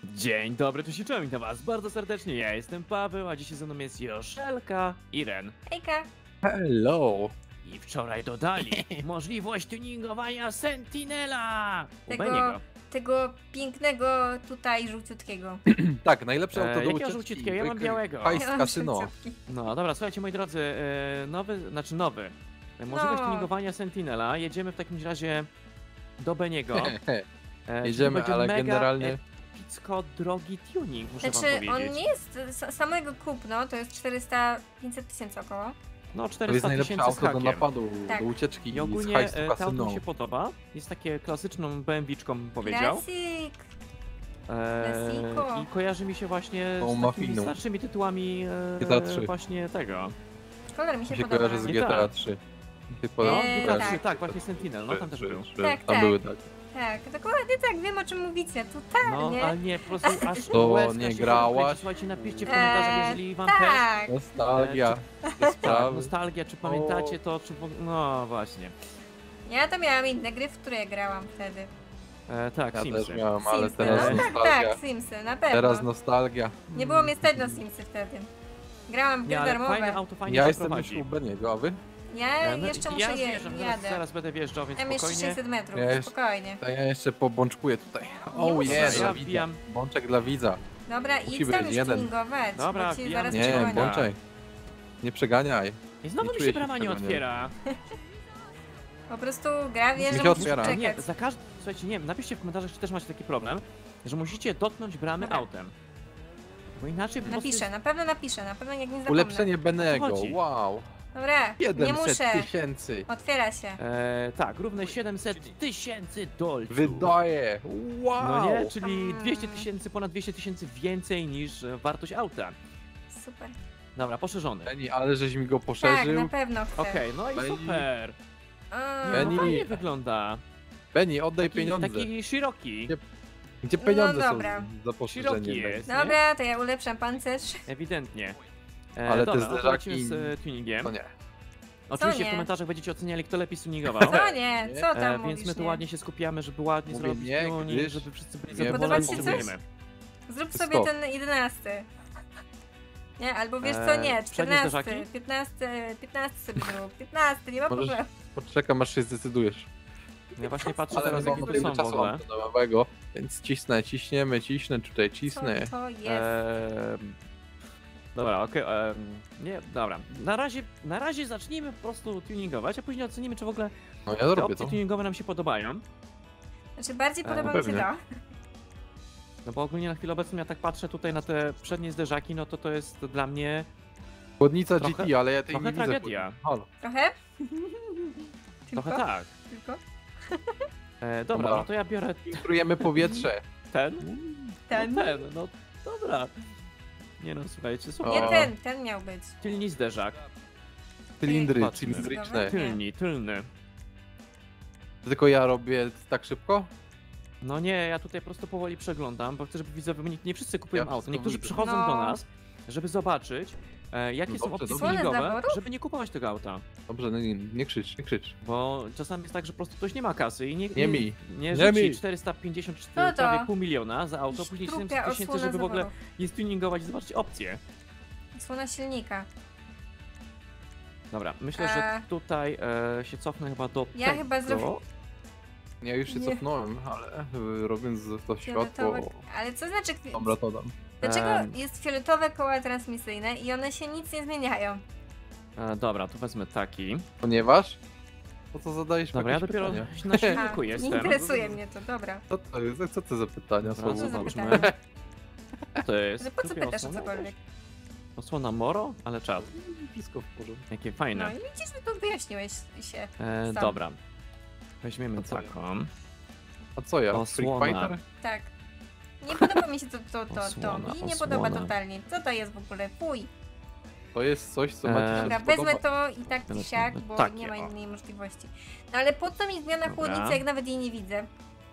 Dzień dobry, tu się czołem, witam was bardzo serdecznie. Ja jestem Paweł, a dzisiaj ze mną jest Joszelka i Ren. Hejka! Hello! I wczoraj dodali możliwość tuningowania Sentinela u Tego- Beniego. Tego pięknego tutaj żółciutkiego. Tak, najlepsze auto do jakiego ucieczki. żółciutkiego? Ja mam białego. Hajs Ja mam kasyno. żółciutki. No dobra, słuchajcie moi drodzy, nowy. Możliwość No. tuningowania Sentinela. Jedziemy w takim razie do Beniego. Jedziemy, Będzie ale mega generalnie... epicko drogi tuning, muszę wam Znaczy, powiedzieć. on nie jest samego kupno, to jest 400-500 tysięcy około. No To 400 jest najlepsze tysięcy z auto do hakiem. napadu, Tak. do ucieczki I ogólnie z hajsu to auto kasyno. mi się podoba. Jest takie klasyczną BMW-czką, bym powiedział. Klasik! Klasiko. I kojarzy mi się właśnie Tą z takimi mafiną. starszymi tytułami GTA 3. właśnie tego. Kolor mi się Mi się podoba. kojarzy z Nie GTA tak. 3. No, tak. GTA 3, tak, właśnie Sentinel, no tam też był. Tak, Tam tak. były tak. Tak, dokładnie tak, wiem o czym mówicie, No, totalnie. ale nie, po prostu aż To łezka nie się grałaś? wykręci. Słuchajcie, napiszcie w komentarzach, jeżeli wam też Tak, Nostalgia. Te tak, sprawy. nostalgia, czy pamiętacie to, czy... No właśnie. ja to miałam inne gry, w które ja grałam wtedy. Tak, Ja też Simsy. miałem, ale Simsy, teraz no tak, nostalgia. tak, Simsy, na pewno. Teraz nostalgia. Nie było mnie stać na Simsy wtedy. Grałam w gry Nie, ale fajne darmowe. auto, fajnie Ja się jestem prowadzi. już u Beniego, a wy? Ja No, jeszcze ja muszę zjeżdżam, jadę. zaraz będę wjeżdżał, więc Tam jeszcze spokojnie. 600 metrów, Ja jeszcze- spokojnie. To ja jeszcze pobączkuję tutaj. O musisz. jest, Ja dla widza. wbijam. Bączek dla widza. Dobra, Musi idź być tam już jeden. tuningować, Dobra, bo ci wbijam. zaraz Nie, Nie, przegonię. bączek. Nie przeganiaj. I znowu Nie mi czuję się się brama nie przeganiony. otwiera. Po prostu gra wie, Mi że się musisz otwiera. Nie, czekać. za każdym. Słuchajcie, nie wiem, napiszcie w komentarzach, czy też macie taki problem, że musicie dotknąć bramy Dobra. autem. Bo inaczej po prostu Napiszę, na pewno jak nie zapomnę. Ulepszenie Benego, chodzi? wow. Dobra, nie 700 muszę. tysięcy. Otwiera się. Tak, równe 700 tysięcy dolców. Wydaje, wow. No nie, czyli 200 tysięcy, ponad 200 tysięcy więcej niż wartość auta. Super. Dobra, poszerzony. Beni, ale żeś mi go Tak, poszerzył. na pewno chcę. Okej, no i Beni. super. A, Beni. No fajnie wygląda. Beni, oddaj Taki, pieniądze. taki szeroki. Gdzie pieniądze No są dobra. za poszerzenie? Szeroki Beni? jest, nie? Dobra, to ja ulepszam pancerz. Ewidentnie. Ale te dobra, no to zderzaki- lecimy z tuningiem. To nie. Oczywiście w nie? komentarzach będziecie oceniali, kto lepiej tuningował. Co nie? Co tam Więc mówisz, my tu nie? ładnie się skupiamy, żeby ładnie Mówię zrobić nie, tuning, gdyż żeby wszyscy byli nie zadowoleni, podoba ci co coś? robimy. Zrób Stop. sobie ten 11. Nie, albo wiesz co, nie, przednie 14, zderzaki? 15 sobie zrób, 15, nie ma Możesz- problemu. Poczekam, aż się zdecydujesz. Ja właśnie patrzę Ale teraz, my jakie mamy tu są tyle w czasu ogóle. antenowego, więc ciśnę, tutaj cisnę. Co to jest? Dobra, okej. Nie, dobra. Na razie zacznijmy po prostu tuningować, a później ocenimy, czy w ogóle No ja te robię opcje to. tuningowe nam się podobają. Znaczy bardziej podoba mi się pewnie. to. No bo ogólnie na chwilę obecną ja tak patrzę tutaj na te przednie zderzaki, no to jest dla mnie Chłodnica Trochę- GT, ale ja tej trochę nie widzę. tragedia. Halo. Trochę? trochę Tylko? tak. Tylko? Dobra, Dobra. no to ja biorę Filtrujemy powietrze. ten. Ten? No ten, no dobra. Nie no, słuchajcie, super. Nie O. ten miał być. Tylni zderzak. Cylindry, Patrzmy. cylindryczne. Tylny. Tylko ja robię tak szybko? No nie, ja tutaj po prostu powoli przeglądam, bo chcę, żeby widzowie, bo nie wszyscy kupują Ja auto. wszystko Niektórzy widzę. przychodzą No. do nas, żeby zobaczyć, jakie No są dobrze, opcje dobrze. tuningowe, Słone zaworu? żeby nie kupować tego auta. Dobrze, no nie krzycz, nie krzycz. Bo czasami jest tak, że po prostu ktoś nie ma kasy i Nie nie mi. nie Nie rzuci mi. 450 czy No to. prawie pół miliona za auto, później Trupia 700 tysięcy, osłona żeby w ogóle zaworu. je stuningować i zobaczyć opcje. Słona silnika. Dobra, myślę, że tutaj się cofnę chyba do Ja tego. chyba zrobię- Ja już się Nie. cofnąłem, ale robiąc to światło... Fioletowe. Ale co znaczy... Dobra, to dam. Dlaczego Em. jest fioletowe koła transmisyjne i one się nic nie zmieniają? Dobra, tu wezmę taki. Ponieważ? Po co zadajesz Dobra, ja jakieś dopiero pytania? na silniku A, nie jestem. interesuje mnie to, dobra. Co to jest? Co to za pytania Dobra, Co są? za zobaczmy. pytanie? Co to jest? No po co Trupia pytasz o osłona? cokolwiek? Osłona Moro? Ale czad. Wszystko w porządku. Jakie No fajne. i widzisz, że tu wyjaśniłeś się. sam. Dobra. Weźmiemy A co ja? taką. A co ja? Osłona. Freak Fighter? Tak. Nie podoba mi się to. Osłona, Mi nie podoba osłona. totalnie. Co to jest w ogóle? Fuj. To jest coś, co macie się Dobra, spodoba. wezmę to i tak Teraz czy siak, mamy bo takie, nie ma o. innej możliwości. No ale po co mi zmiana Dobra. chłodnicy, jak nawet jej nie widzę?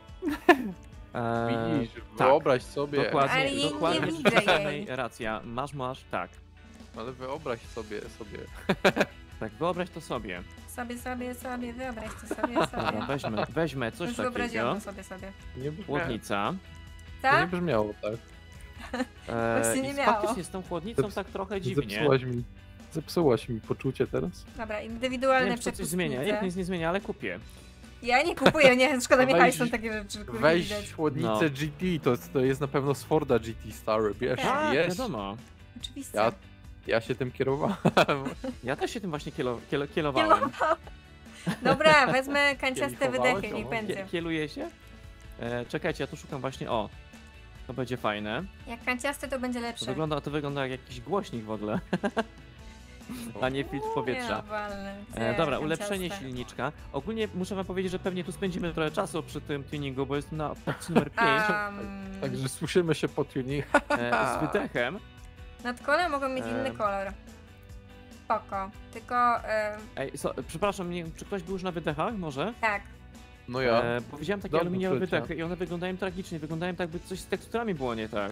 Widzisz, tak. wyobraź sobie. Dokładnie, Ale jej nie dokładnie widzę przeciwnej jej. racja. Masz, tak. Ale wyobraź sobie. Tak, wyobraź to sobie. Sobie, wyobraź to sobie. Dobra, weźmę coś Już wyobraziłam takiego. to sobie. Nie brzmi. Chłodnica. To nie brzmiało tak. Właśnie nie I miało. faktycznie z tą chłodnicą tak trochę dziwnie. Zepsułaś mi poczucie teraz. Dobra, Nie indywidualne wiem, czy to coś zmienia. przepustnice. Jak nic nie zmienia, ale kupię. Ja nie kupuję, nie, szkoda mi Weź- hajsu takie rzeczy, które Weź widać. chłodnicę No. GT, to jest na pewno z Forda GT stary, wiesz, Tak, jest. Wiadomo. Oczywiście. Ja się tym kierowałem. Ja też się tym właśnie kielowałem. Dobra, wezmę kanciaste Kielichowałeś, wydechy, niech o. będzie. Kieluje się? Czekajcie, ja tu szukam właśnie, o. To będzie fajne. Jak kanciaste to będzie lepsze. To wygląda jak jakiś głośnik w ogóle, a nie filtr powietrza. Ja walnę. Dobra, Kanciaste. ulepszenie silniczka. Ogólnie muszę wam powiedzieć, że pewnie tu spędzimy trochę czasu przy tym tuningu, bo jest na opcji numer 5 Także słyszymy się po tuning. z wydechem. Nadkole mogą mieć inny Em. kolor. Spoko. Tylko, Ej, przepraszam, nie wiem, czy ktoś był już na wydechach może? tak. No ja. Bo widziałem takie Dobry aluminiowe przeciąg. wydechy i one wyglądają tragicznie, wyglądają tak, by coś z teksturami było nie tak.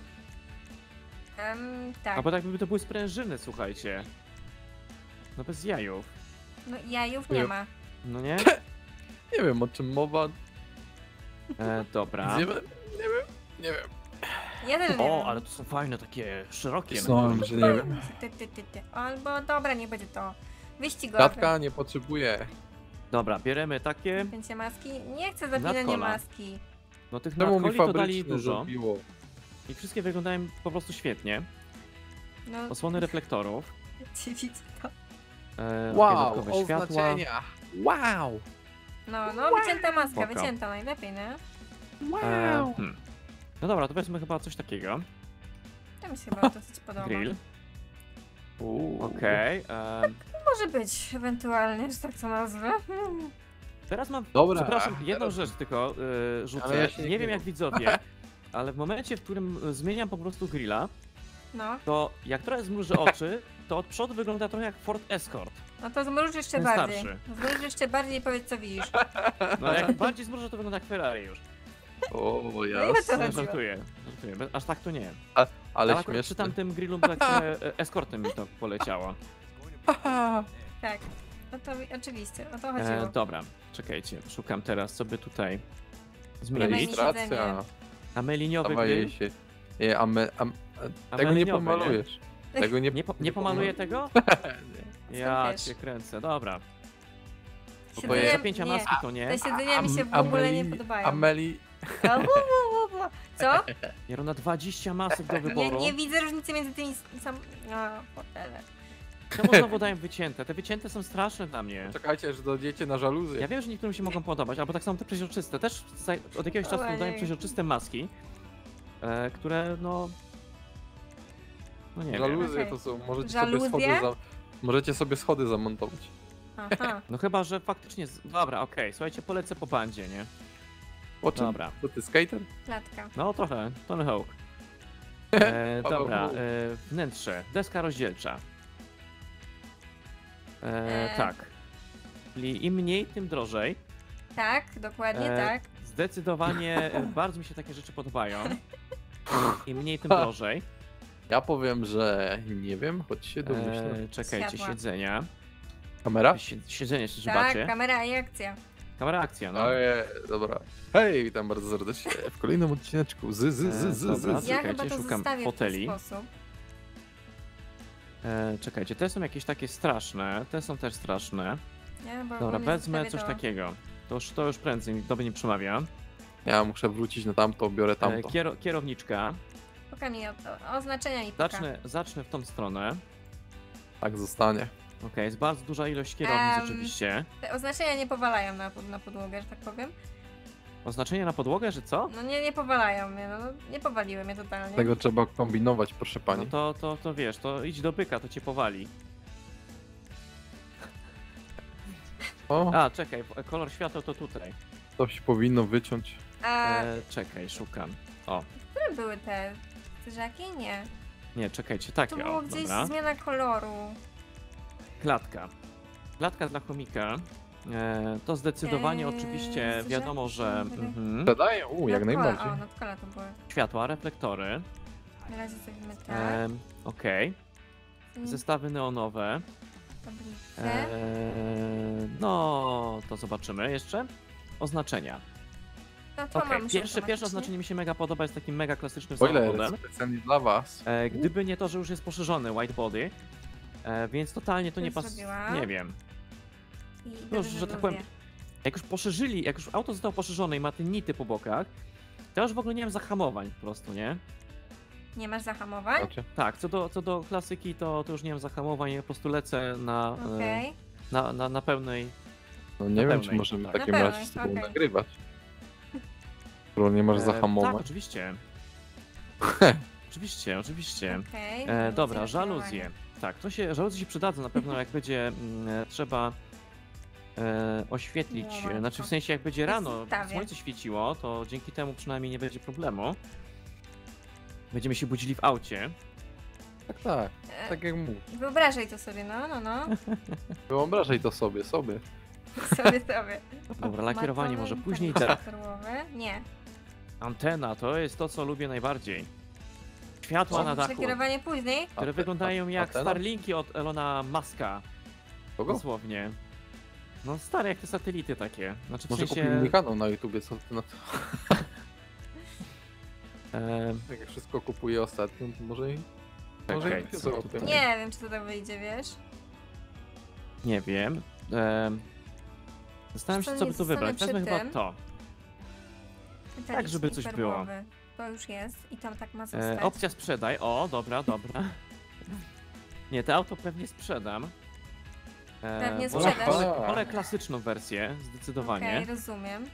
Tak. Albo tak by to były sprężyny, słuchajcie. No bez jajów. No jajów nie Jo. ma. No nie? Nie wiem o czym mowa. Dobra. Nie wiem. Nie wiem. Ja też nie O, wiem. ale to są fajne, takie szerokie. Pisnąłem, że nie wiem. Ty. Albo dobra, nie będzie to. Wyścigowy. Klatka nie potrzebuje. Dobra, bieremy takie. Pięcie maski? Nie chcę zapinania Nadkola. maski. No tych Czemu mi nadkoli to dali fabryczne dużo. zrobiło? I wszystkie wyglądają po prostu świetnie. No, Osłony reflektorów. ci widzę to. Wow, dodatkowe światła. oznaczenia. Wow. No, wycięta maska, Spoko. wycięta najlepiej, nie? No dobra, to weźmy chyba coś takiego. To mi się chyba dosyć podoba. Grill. Okej. Może być, ewentualnie, że tak to nazwę. Teraz mam. Dobra. Przepraszam, jedną teraz- rzecz tylko rzucę. Ale ja się nie nie wiem jak gniewam. widzowie, ale w momencie, w którym zmieniam po prostu grilla, No, to jak trochę zmrużę oczy, to od przodu wygląda trochę jak Ford Escort. no to zmruż jeszcze Ten bardziej. starszy. Zmruż jeszcze bardziej i powiedz co widzisz. No jak bardziej zmrużę, to wygląda jak Ferrari już. O, No i jasne. to Nie, chodziło. żartuję. Aż tak to nie. Ale Ale akurat przy śmieszne. tamtym grillu tak eskortem mi to poleciało. Tak. No to oczywiście, o to chodziło. Dobra, czekajcie, szukam teraz, co by tutaj zmienić. Rejestracja. Ameliniowy Dawaj grill. się. Tego nie Ameliniowy, pomalujesz. Tego nie... Nie pomaluję tego? Ja wiesz. cię kręcę, dobra. Siedzenia- Zapięcia nie. maski to nie. Te siedzenia mi się w ogóle nie podobają. Ameli... Co? Jarona, 20 masek do Nie, wyboru. nie widzę różnicy między tymi sam... No, fotele. Czemu znowu dają wycięte? Te wycięte są straszne dla mnie. Czekajcie, aż dojdziecie na żaluzję. Ja wiem, że niektórym się mogą podobać, albo tak samo te przeźroczyste. Też od jakiegoś czasu Ojej. dodają przeźroczyste maski, które no... No nie wiem. Żaluzje Okej. to są, możecie Żaluzje? sobie możecie sobie schody zamontować. Aha. No chyba, że faktycznie... Dobra, okej, słuchajcie, polecę po bandzie, nie? Po czym? Dobra. To ty skater? Klatka. No trochę, Tony Hawk. Paweł Dobra, Hawk. wnętrze, deska rozdzielcza. Tak. Czyli im mniej, tym drożej. Tak, dokładnie E, tak. Zdecydowanie bardzo mi się takie rzeczy podobają. Im mniej, tym drożej. Ja powiem, że nie wiem, choć się domyślam. Czekajcie, Światła. siedzenia. Kamera? Siedzenie jeszcze Tak, zobaczcie. kamera i akcja. Kamera akcja, no. Ojej, dobra. Hej, witam bardzo serdecznie w kolejnym odcineczku Dobra. Ja Czekajcie, chyba to szukam zostawię foteli. w ten sposób. Czekajcie, te są jakieś takie straszne. Te są też straszne. Nie, bo Dobra, mnie wezmę zostawię coś to- takiego. To już prędzej do mnie nie przemawia. Ja muszę wrócić na tamto, biorę tamto. Kierowniczka. Pokaż mi oznaczenia i pokaż. Zacznę w tą stronę. Tak zostanie. Okej, jest bardzo duża ilość kierownic Em, oczywiście. Te oznaczenia nie powalają na podłogę, że tak powiem. Oznaczenie na podłogę, że co? No nie powalają mnie, no nie powaliły mnie totalnie. Tego trzeba kombinować, proszę No pani. to wiesz, to idź do byka, to cię powali. O, A, czekaj, kolor światła to tutaj. to się powinno wyciąć. A Czekaj, szukam. które były te zderzaki? Nie. Nie, czekajcie, To takie, było o, gdzieś dobra. zmiana koloru. Klatka. Klatka dla chomika. To zdecydowanie oczywiście zderzaki, wiadomo, że dobra. Zadaję? Jak najbardziej. O, nadkola to były. światła, reflektory. Na razie zrobimy tak. Okej. Zestawy neonowe. Tablice. No, to zobaczymy jeszcze. Oznaczenia. No to Okej, mam już pierwsze automatycznie. oznaczenie mi się mega podoba, jest takim mega klasycznym Spoiler, samochodem. specjalnie dla was. Gdyby nie to, że już jest poszerzony white body, więc totalnie to nie Już zrobiłam. Nie wiem. I No, dobrze, że tak powiem, jak już poszerzyli, jak już auto zostało poszerzone i ma te nity po bokach, to ja już w ogóle nie mam zahamowań po prostu, nie? Nie masz zahamowań? Macie? Tak, co do klasyki, to już nie mam zahamowań, ja po prostu lecę Okej. na pełnej. No Na nie wiem, pełnej, czy możemy tak. w takim Na razie pełnej, z tobą okej. nagrywać. Skoro nie masz Tak, zahamować. oczywiście. Oczywiście. Okej. Dobra, lakierowanie. żaluzje. Tak, żaluzje się przydadzą na pewno, jak będzie trzeba oświetlić, No, matko. znaczy w sensie jak będzie rano Zostawię. słońce świeciło, to dzięki temu przynajmniej nie będzie problemu. Będziemy się budzili w aucie. Tak, tak. E, Tak jak mówię. Wyobrażaj to sobie, no. Wyobrażaj to sobie. sobie. Dobra, lakierowanie może Matony, później. tak, perłowe. Nie. Antena to jest to, co lubię najbardziej. Światła O, na dachu, Lakierowanie później? które wyglądają jak Antena? Starlinki od Elona Muska. Kogo? Dosłownie. No stare jak te satelity takie. Znaczy w Może sensie... kupimy kanał na YouTubie, co ty na to? e, Tak jak wszystko kupuję ostatnio, to może i... Może Czekaj, i co zrobię. tutaj? Nie wiem, czy to tak wyjdzie, wiesz? nie wiem. Zastanawiam się, co by tu Zostanę wybrać. przy Wezmę chyba tym. to. Tak, żeby coś było. Perłowy. To już jest i tam tak ma zostać. Opcja sprzedaj. O, dobra. Nie, to auto pewnie sprzedam. Pewnie wolę- sprzedasz. Wolę klasyczną wersję, zdecydowanie. Okej, rozumiem.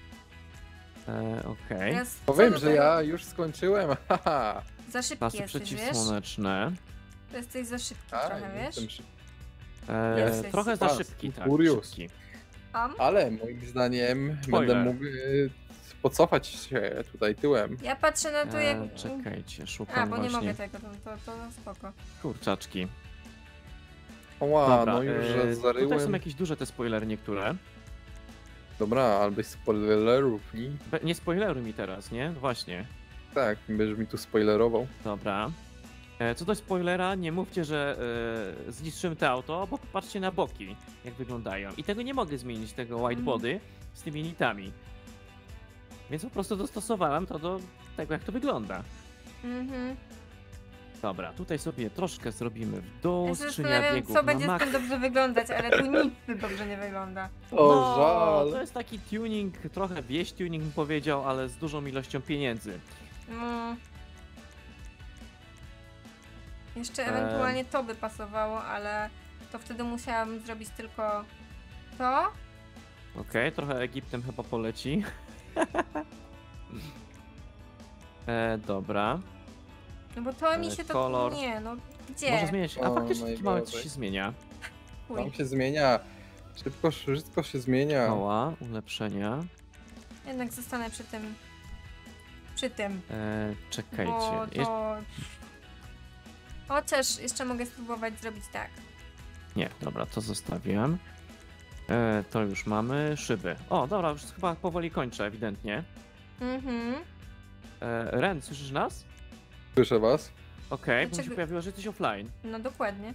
Okej. Teraz co Powiem, do że tego- ja już skończyłem, haha. Za szybki Pasy jesteś, wiesz? przeciwsłoneczne. To jesteś za szybki A, trochę, wiesz? jestem szybki. Jesteś. Trochę za Fast szybki, and tak. Furious. Szybki. Ale moim zdaniem Spoiler. będę mógł pocofać się tutaj tyłem. Ja patrzę na to jak... Czekajcie, szukam A, bo nie właśnie mogę tego, to spoko. kurczaczki. Oła, Dobra, no już tutaj są zaryłem. jakieś duże te spoilery niektóre. Dobra, ale bez spoilerów, nie? Nie spoileruj mi teraz, nie? Właśnie. Tak, będziesz mi tu spoilerował. Dobra. Co do spoilera, nie mówcie, że zniszczymy to auto, bo popatrzcie na boki, jak wyglądają. I tego nie mogę zmienić, tego white body z tymi nitami. Więc po prostu dostosowałem to do tego, jak to wygląda. Mhm. Dobra, tutaj sobie troszkę zrobimy w dół, Ja się skrzynia zastanawiam, biegów co na będzie z mach. tym dobrze wyglądać, ale tu nic dobrze nie wygląda. O, No, to żal. jest taki tuning, trochę wieś tuning bym powiedział, ale z dużą ilością pieniędzy. Jeszcze ewentualnie to by pasowało, ale to wtedy musiałabym zrobić tylko to. Okej, trochę Egiptem chyba poleci. Dobra. No bo to mi się to... kolor. Nie, no gdzie? Może zmieniać. A O, faktycznie taki mały coś najgorzej. się zmienia. Chuj. Tam się zmienia. Szybko, wszystko się zmienia. Koła, ulepszenia. Jednak zostanę przy tym. Przy tym. Czekajcie. Bo to... Chociaż jeszcze mogę spróbować zrobić tak. Nie, dobra, to zostawiam. To już mamy. Szyby. O, dobra, już chyba powoli kończę, ewidentnie. Mhm. Ren, słyszysz nas? Słyszę was. Okej, bo mi się Dlaczego- pojawiło, że jesteś offline. No dokładnie.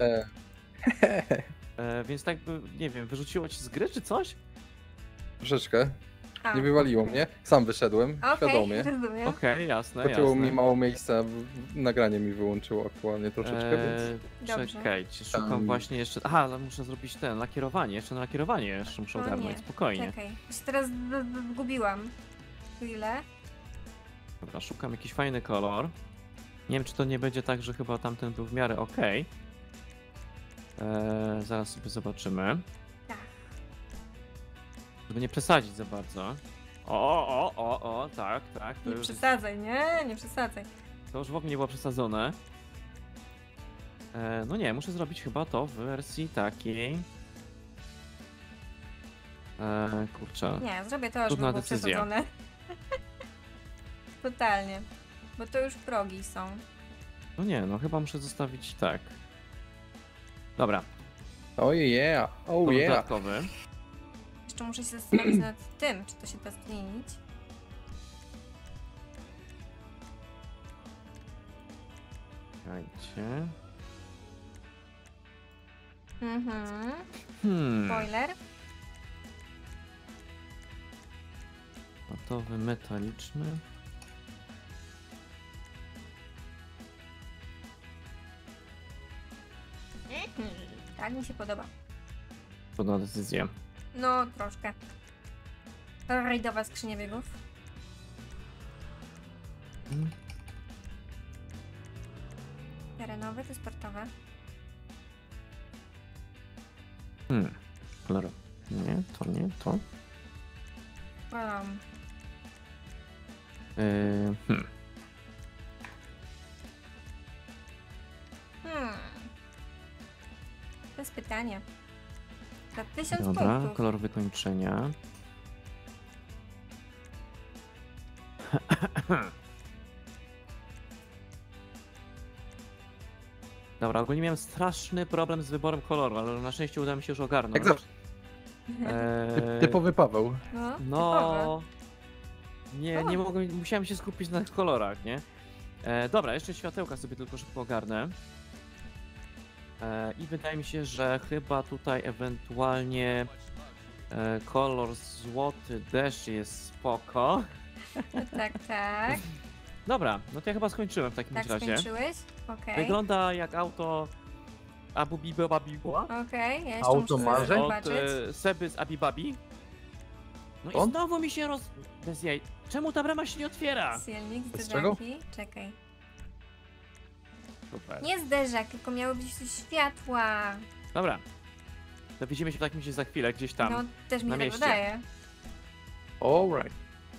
Więc tak by, nie wiem, wyrzuciło ci z gry czy coś? Troszeczkę. A, Nie wywaliło mnie. Sam wyszedłem, okej, świadomie. rozumiem. Okej, jasne, Chodziło jasne. mi mało miejsca, nagranie mi wyłączyło aktualnie troszeczkę, więc... Dobrze. Czekajcie, szukam Tam- właśnie jeszcze. Aha, ale muszę zrobić lakierowanie. Jeszcze na lakierowanie jeszcze muszę O ogarnąć. nie, Spokojnie. Czekaj, już teraz zgubiłam. Chwilę. Dobra, szukam jakiś fajny kolor. Nie wiem, czy to nie będzie tak, że chyba tamten był w miarę okej. Zaraz sobie zobaczymy. Tak. Żeby nie przesadzić za bardzo. O, tak. To Nie już, przesadzaj, nie przesadzaj. to już w ogóle nie było przesadzone. No nie, muszę zrobić chyba to w wersji takiej. Kurczę. Nie, zrobię to, żeby Trudna było decyzja. przesadzone. Totalnie. Bo to już progi są. No nie, no chyba muszę zostawić tak. Dobra, Oh yeah, oh kolor yeah. dodatkowy. Jeszcze muszę się zastanowić nad tym, czy to się da zmienić. Czekajcie. Mhm. Hmm. Spoiler. Gotowy metaliczny. Tak mi się podoba. Trudna decyzja. No, troszkę. Rajdowa skrzynia biegów. Terenowe czy sportowe? Kolor. Nie, to nie, to. Hmm. To jest pytanie. Za 1000 Dobra, punktów. kolor wykończenia. Dobra, ogólnie miałem straszny problem z wyborem koloru, ale na szczęście udało mi się już ogarnąć. Jak zawsze. Typowy Paweł. No, typowe. No, O. nie mogłem, musiałem się skupić na kolorach, nie? Dobra, jeszcze światełka sobie tylko szybko ogarnę. I wydaje mi się, że chyba tutaj ewentualnie kolor złoty deszcz jest spoko. Tak, tak. Dobra, no to ja chyba skończyłem w takim Tak razie. skończyłeś? Okej. Wygląda jak auto Abu Biba Biba Okej, ja jeszcze Auto muszę marzeń? od zobaczyć. Seby z Abibabi. No i On? znowu mi się bez jaj. Czemu ta brama się nie otwiera? Silnik, Z czego? zderzaki. Czekaj. Super. Nie zderzak, tylko miały być tu światła. Dobra. To widzimy się w takim razie za chwilę gdzieś tam. No, też mi na się tak mieście. wydaje. Alright.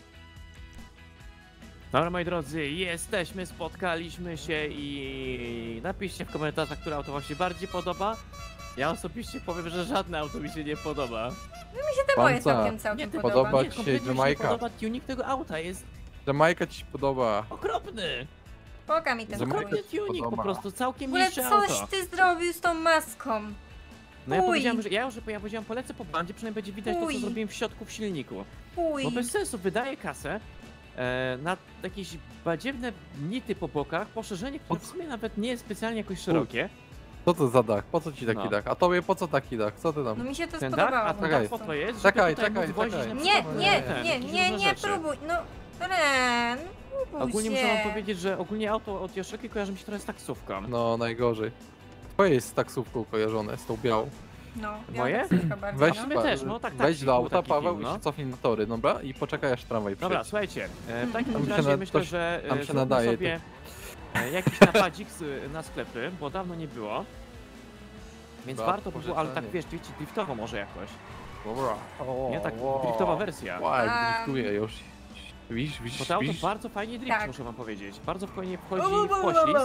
Dobra, moi drodzy, jesteśmy, spotkaliśmy się i napiszcie w komentarzach, które auto wam się bardziej podoba. Ja osobiście powiem, że żadne auto mi się nie podoba. Mi się te moje Panca. całkiem ty- podoba. podoba Nie, ci się kompletnie mi Jamajka? nie podoba tuning tego auta, jest Jamajka ci się podoba. okropny. Poka mi ten Jamajka twój. Okropny tuning po podoba. prostu, W całkiem ogóle niższe coś auto. ty zrobił z tą maską. No ja Uj. powiedziałem, że ja powiedziałem, polecę po bandzie, przynajmniej będzie widać to, co Uj. zrobiłem w środku w silniku. Uj. Bo bez sensu, wydaje kasę na jakieś badziewne nity po bokach, poszerzenie, które w sumie nawet nie jest specjalnie jakoś szerokie. Co to za dach? Po co ci taki No. dach? A tobie po co taki dach? Co ty No tam? mi się to Ten dach, spodobało. a po ten Czekaj. dach po to jest, żeby Czekaj, tutaj czekaj, móc wozić czekaj. na Nie, przykład, nie, ten, nie, jakieś nie, różne nie rzeczy. próbuj. No, Ren, próbuj Ogólnie się. muszę wam powiedzieć, że ogólnie auto od Joszelki kojarzy mi się trochę z taksówką. No, najgorzej. Twoje jest z taksówką kojarzone, z tą białą. No, Moje? biała taksówka bardzo, Weź, no. My też, no tak, weź tak, do był auta, taki Paweł, film, i no. się cofnij na tory, dobra? I poczekaj aż tramwaj Dobra, przyjedzie. słuchajcie, w takim Tam się razie na- myślę, to- że tam się zróbmy nadaje sobie jakiś napadzik na sklepy, bo dawno nie było. Więc Dobra, warto by było, ale tak pożyczenie. wiesz, driftowo może jakoś. Dobra. Nie, tak driftowa wersja. Ła, jak A- driftuje już. Widzisz, Bo widzisz, to auto widzisz? bardzo fajnie drift, Tak. muszę wam powiedzieć. Bardzo fajnie wchodzi w poślizg.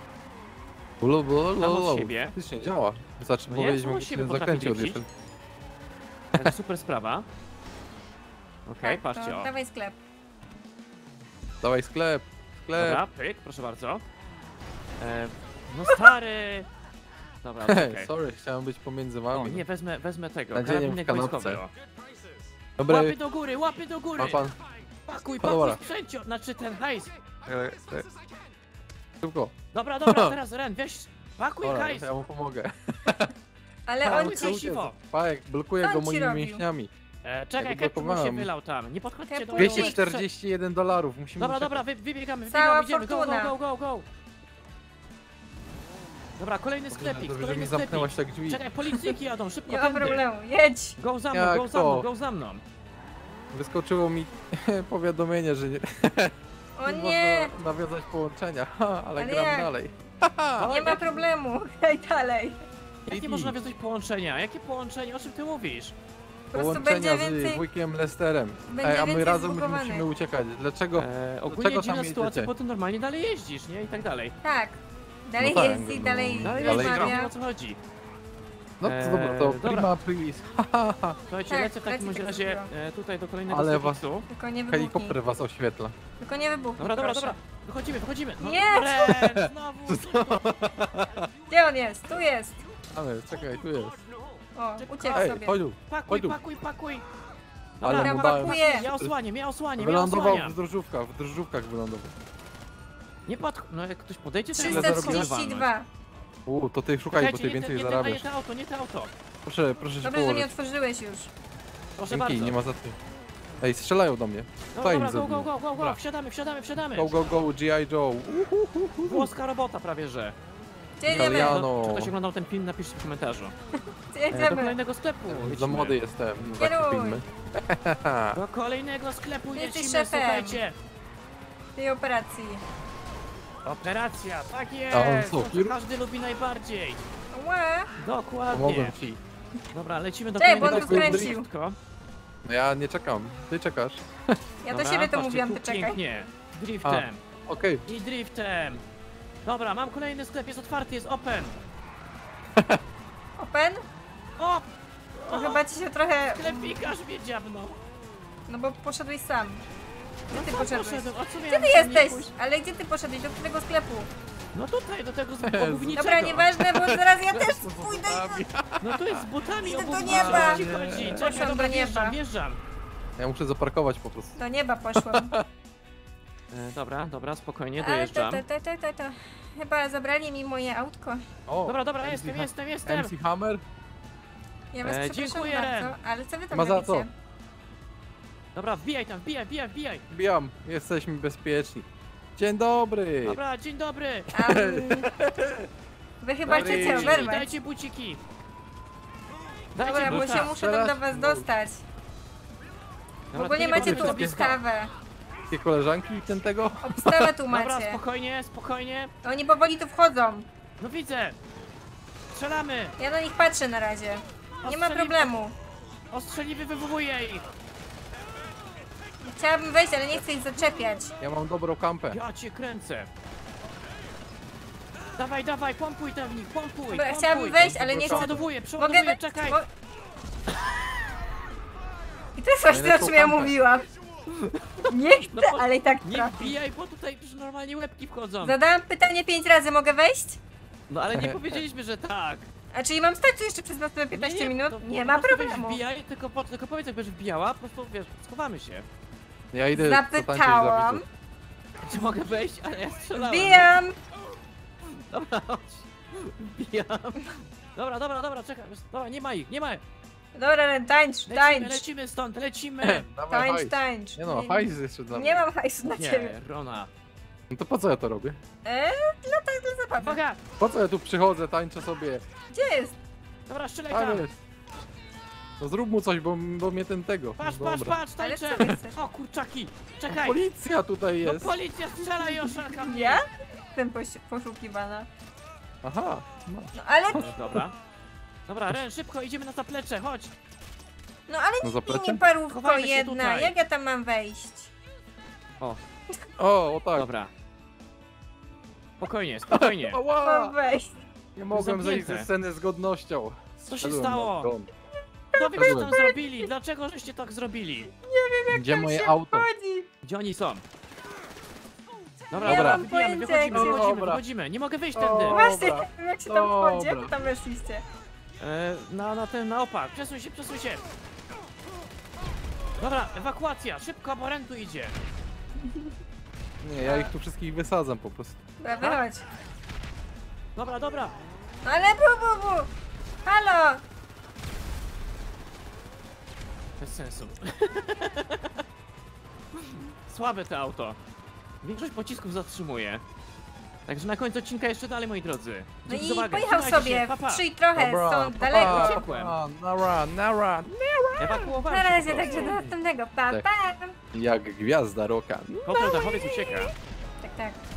Sam od siebie. Faktycznie działa. Wystarczy No nie, powiedzieć, sam od jak siebie się potrafi zakręcił drifcić. odjechał. Także super sprawa. Okej, Tak, patrzcie to o. dawaj sklep. Dawaj sklep, sklep. Dobra, pyk, proszę bardzo. No stary! Dobra, okej. Sorry, chciałem być pomiędzy O, wami. nie, wezmę tego, Nadzieniem w karabinek kanapce. wojskowego. Dobra, Łapy do góry, łapy do góry! ma pan. Pakuj, No dobra. pakuj sprzęcio, znaczy ten hajs. Szybko. Dobra, dobra, teraz Ren, weź, pakuj Dobra, hajs. ja mu pomogę. Ale Pa, on uciekł. ci... siwo. Pajek, blokuje Co go on ci moimi robił? mięśniami. Czekaj, Ja go ketchup mu się blokowałem. wylał tam. Nie podchodźcie do Ketchup. mnie. 241 dolarów, musimy Dobra, uciekać. dobra, wybiegamy, Cała idziemy, go, fortuna. go. Dobra, kolejny sklepik, Dobrze, że mi kolejny sklepik. zamknęłaś tak drzwi. Czekaj, policyjki jadą, szybko Nie ma tędy. problemu, jedź. Go za mną, Jak go za mną, to? go za mną. Wyskoczyło mi powiadomienie, że nie, O nie nie, można nawiązać połączenia, ale Ale gram jak? dalej. nie ma problemu. Daj dalej. Jak nie można nawiązać połączenia? Jakie połączenie? O czym ty mówisz? Po prostu Połączenia będzie z więcej... wujkiem Lesterem. Będzie A my więcej razem zbugowanych. musimy uciekać. Dlaczego? Ogólnie Dlaczego dziwna tam sytuacja, jedziecie? bo ty normalnie dalej jeździsz, nie? I tak dalej. Tak. Dalej No tak, jeździ, no, dalej Dalej Dalej jeździsz, rozmawia. wiem o co chodzi. No to dobra, to dobra. prima pris. Słuchajcie, Tak, lecę w takim leci razie tak tutaj do kolejnego Ale sklepiku. Tylko nie wybuchnij. Helikopter was oświetla. Tylko nie wybuchnij, Dobra, proszę. wychodzimy. No, Nie! Ren, znowu! Gdzie on jest? Tu jest. Ale czekaj, tu jest. O, uciekł Ej, sobie. chodź tu. Pakuj, Chodź tu. pakuj. Ale Dobra, mu Dobra, dałem. pakuję. Ja osłaniam. Wylądował w drożdżówkach wylądował. Nie no jak ktoś podejdzie, to Ile zarobiłeś? 332. To ty szukaj, bo ty więcej zarabiasz. Nie te auto. Proszę się Dobrze, że położyć. nie otworzyłeś już. Proszę Dzięki, bardzo. nie ma za co. Ej, strzelają do mnie. No Co im dobra, go, zrobiłem? go, go, go, go, Dobra. wsiadamy, wsiadamy, wsiadamy. Go, go, go, G.I. Joe. Włoska robota prawie, że. Gdzie jedziemy? Italiano. No, czy ktoś oglądał ten film, napiszcie w komentarzu. Gdzie Do jedziemy? kolejnego sklepu Za lecimy. młody jestem na takie Kieruj. filmy. Do kolejnego sklepu Jesteś lecimy, szefem. słuchajcie. Tej operacji. Operacja, tak A on jest. co, To, co chirurg? każdy lubi najbardziej. Łe. Dokładnie. Pomogłem ci. Dobra, lecimy do Cześć, bo on kolejnego tu sklepu skręcił. szybko. No ja nie czekam. Ty czekasz. Ja do Dobra, siebie to patrzcie, mówiłam, tu ty czekaj. Pięknie. Driftem. Okej. I driftem. Dobra, mam kolejny sklep, jest otwarty, jest open. Open? O! To chyba ci się trochę... Sklepikarz mnie dziabnął. No bo poszedłeś sam. Gdzie ty No, poszedłeś? poszedłem. A co Gdzie miałem ty tam nie jesteś? pójść? Ale gdzie ty poszedłeś? Do którego sklepu? No tutaj, do tego Jezu. obuwniczego. Dobra, nieważne, bo zaraz ja też pójdę. No tu jest z butami Idę do obuwniczego. nieba. O co ci chodzi? Poszłam Czekaj, dobra, do nieba. wjeżdżam, wjeżdżam. Ja muszę zaparkować po prostu. Do nieba poszłam. Dobra, dobra, spokojnie, Ale dojeżdżam. to. Chyba zabrali mi moje autko. O, Dobra, MC jestem. MC Hammer? Ja was przepraszam dziękuję, Ren. bardzo, ale co wy tam Ma za robicie? co? Dobra, wbijaj tam, wbijaj. Bijam, jesteśmy bezpieczni. Dzień dobry! Dobra, dzień dobry. Wy chyba Dobry. chcecie Buciki, oberwać. dajcie buciki. Dajcie Dobra, bo buta. się muszę tam do was dostać. W Dobra, ogóle to macie powiem, tu co obstawę. Takie koleżanki ten tego? Obstawę tu Dobra, macie. spokojnie. Oni powoli tu wchodzą. No widzę. Strzelamy. Ja na nich patrzę na razie. Nie ma Ostrzeli- problemu. Ostrzeliwy wywołuje ich. Chciałabym wejść, ale nie chcę ich zaczepiać. Ja mam dobrą kampę. Ja cię kręcę. Dawaj, pompuj tam w nich, pompuj. Dobra, chciałabym wejść, ale nie chcę... Przeładowuję, Mogę wejść? czekaj. I to jest właśnie o Najlepszą czym ja kampę. mówiłam. Nie No chcę, po- ale i tak Nie trafi. wbijaj, bo tutaj już normalnie łebki wchodzą. Zadałam pytanie 5 razy, mogę wejść? No ale nie powiedzieliśmy, że tak. A czyli mam stać tu jeszcze przez następne 15 minut? to Nie po ma prostu weź problemu. Wbijaj, tylko powiedz, jak będziesz wbijała, po prostu wiesz, schowamy się. Ja idę zatańczyć dla Zapytałam. widzów. Czy mogę wejść? Ale ja strzelałem. Wbijam! Dobra, chodź. Wbijam. Dobra, czekaj. Dobra, nie ma. Dobra, Ren, tańcz, tańcz. Lecimy stąd, lecimy. Dawaj, Tańcz, hajs. tańcz. Nie no, hajs jeszcze dla mnie. Nie mam hajsu na ciebie. Nie, Rona. No to po co ja to robię? Dla zabawy. Uwaga! Po co ja tu przychodzę, tańczę sobie? Gdzie jest? Dobra, strzelaj A tam. wiesz. No zrób mu coś, bo mnie ten tego. Patrz, No dobra. Ale tańczę. co wy chcesz? O kurczaki, czekaj. Policja tutaj No jest. policja strzela i oszaka mnie. Ja? Jestem poszukiwana. Aha. No. No ale, Dobra, Ren, szybko, idziemy na zaplecze, chodź. no ale No nie zaplecze? parówko Chowajmy się jedna. tutaj. Jak ja tam mam wejść? O tak. Dobra. Spokojnie. Ała! Mam wejść. Nie mogłem zejść Zamknięte. ze sceny z godnością. Co się Szedłem stało? na gon. Co wyście tam zrobili? Dlaczego żeście tak zrobili? Gdzie moje się auto? wchodzi. Gdzie oni są? Dobra, Nie dobra, mam wybijamy, pojęcia, jak się- wychodzimy. Nie mogę wyjść O. tędy. Właśnie, Dobra. nie wiem jak się tam wchodzi. Jak Dobra. tam weszliście? Na opak. Przesuń się. Dobra, ewakuacja, szybko, bo Ren tu idzie. Nie, ja ich tu wszystkich wysadzam po prostu. Dobra, wychodź. Dobra. No ale bu. Halo! Bez sensu. Słabe to auto. Większość pocisków zatrzymuje. Także na końcu odcinka jeszcze dalej, moi drodzy. No Dzięki i za uwagę. pojechał Trzymajcie sobie się, pa, pa. w 3 trochę Dobra, stąd pa, daleko. pa, Uciekłem. pa, na run. Ewakuowałem Na się razie, po prostu. także do następnego. Pa, Tak. pa! Jak gwiazda roka. Kontrol dachowiec ucieka. Tak.